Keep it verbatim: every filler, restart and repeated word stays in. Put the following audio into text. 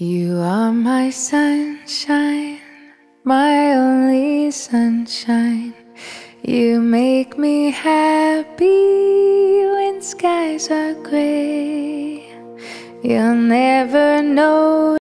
You are my sunshine, my only sunshine. You make me happy when skies are gray. You'll never know